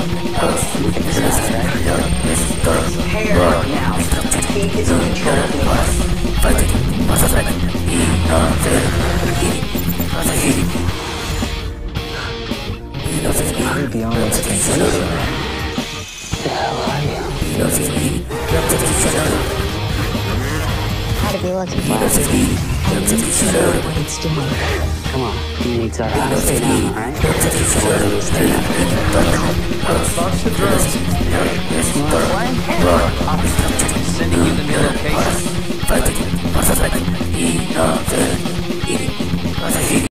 Prepare now. He is in control of the bus. You're beyond expectation. The hell are you? How to be looking for us. What it's doing. Come on, you need to stay down, alright? Launch the drones. Sending you the new location.